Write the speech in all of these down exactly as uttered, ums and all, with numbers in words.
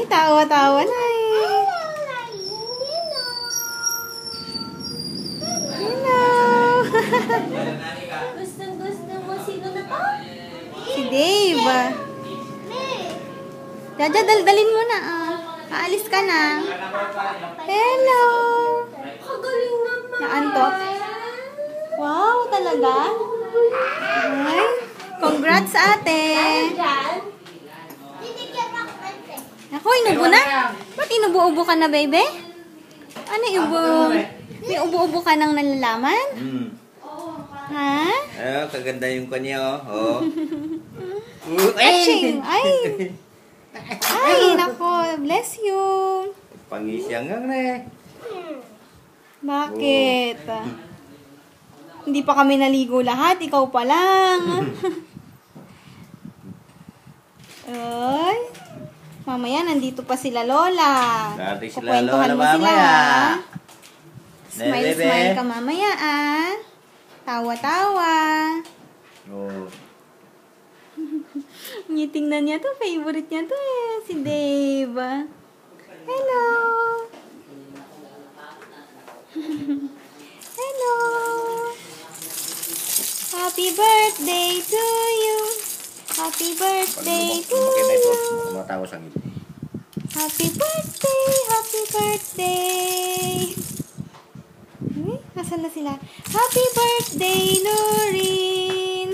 tawa-tawa na eh. Hello. Gusto-gusto mo. Sino na to? Si Dave. Jaja, daldalin mo na. Ah. Aalis ka na. Hello. Kagaling naman. Naantok? Wow, talaga? Ay, congrats ate. Ako, inubo na? Ba't inubo-ubo ka na, baby? Ano iubo? May ubo-ubo ka nang nalalaman? Hmm. Ha? Ay, kaganda yung kanya, oh. Aching! Ay! Ay, nako. Bless you. Pangisyang nga na eh. Bakit? Hindi pa kami naligo lahat. Ikaw pa lang. Ay. Mamaya, nandito pa sila Lola. Dati sila Kukwentuhan Lola mo sila, mamaya. ha? Smile, Bebe. smile ka mamaya, ah. Tawa-tawa. Oh. Tingnan niya to. Favorite niya to eh. Si Dave. Hello. Hello. Happy birthday to you. Happy birthday to you. Matawa sa ngiti. Happy birthday. Happy birthday. Eh, nasan na sila? Happy birthday, Lorin.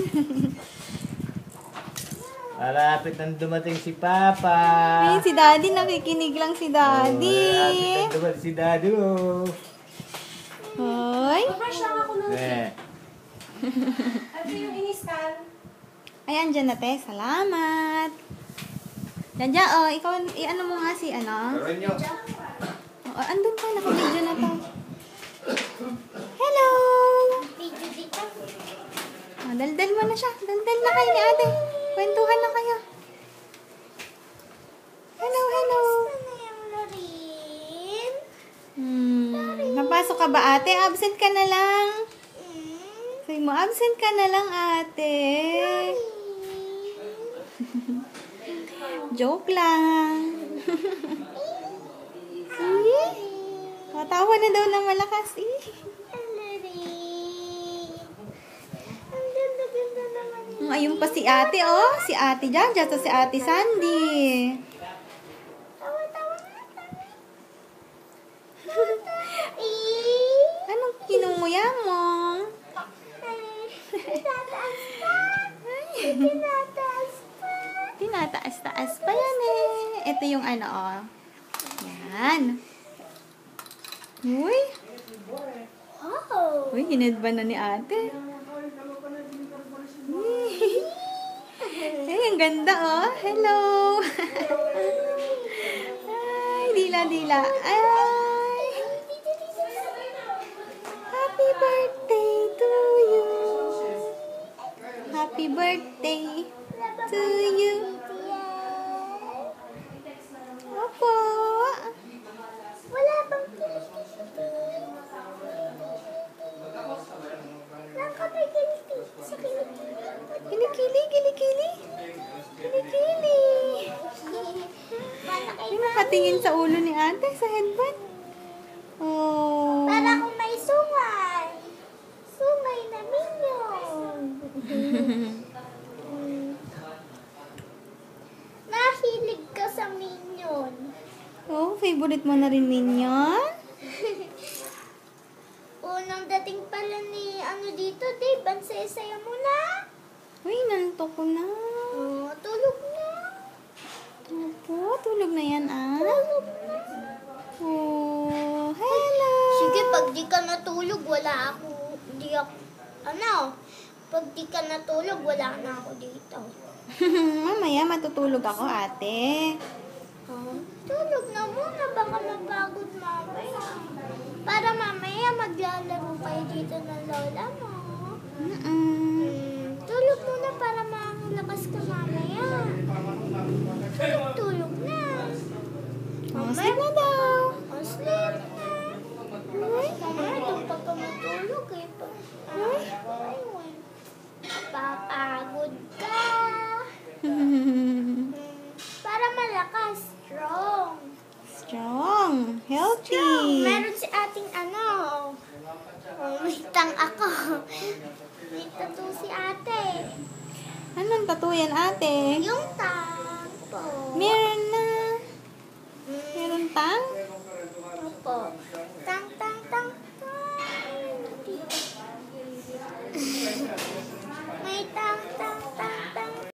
Malapit nang dumating si Papa. Ay, si Daddy. Nakikinig lang si Daddy. Oh, malapit nang dumating si Daddy, oh. Hoy. Brush lang ako ng Eh. Ito yung inistan. Ay, andyan na, te. Salamat. Dyan, oh. Ikaw, i-ano mo nga si, ano? Turuan nyo. Oh, andun pa. Naka-video na to. Hello. Oh, daldal mo na siya. Daldal na kayo ni ate. Kwentuhan na kayo. Hello, hello. Hmm. Napasok ka ba, ate? Absent ka na lang. Sabi mo, absent ka na lang, ate. Joke lang. Eh? Matawa na daw na malakas, eh. Ayun pa si ate, oh. Si ate Jaja, to si ate Sandy. Anong kinunguya mo? Tinataas-taas pa yan eh. Ito yung ano, oh. Yan. Uy. Uy, hinedba na ni ate. Ay, ang ganda, oh. Hello. Ay, dila-dila. Ay. Happy birthday to you. Happy birthday to you. Opo. Wala bang kilikili? Lang ka may kilikili sa kilikili. Kilikili, kilikili. Kilikili. Ay, nakatingin sa ulo ni ate sa headband. Oh. Para kung may sungay. Sungay na minyon. Nahilig ka sa minyon. Oh, favorite mo na rin Minion? Unang dating pala ni ano dito, Dave. Ang saya-saya mo na. Uy, nanto ko na. Oh, tulog na. Opo, tulog na yan ah. Tulog na. Oh, hello. Sige, pag di ka natulog, wala ako. Di ako, ano, pag di ka natulog, wala na ako dito. Mamaya matutulog ako, ate. Oh, tulog na muna, baka mapagod mamaya. Para mamaya maglalaro kayo dito ng lola mo. Mm-mm. Hmm, tulog muna para malakas ka mamaya. Tulog, tulog na. Oh, sleep na daw. Oh, sleep na. Uy, mamaya doon pa ka matulog eh. Uy, ayun. Papagod ka. Hmm, para malakas, strong. Strong. Healthy. Strong. Meron si ating ano. Oh, may tang ako. May tattoo si ate. Anong tattoo yan, ate? Yung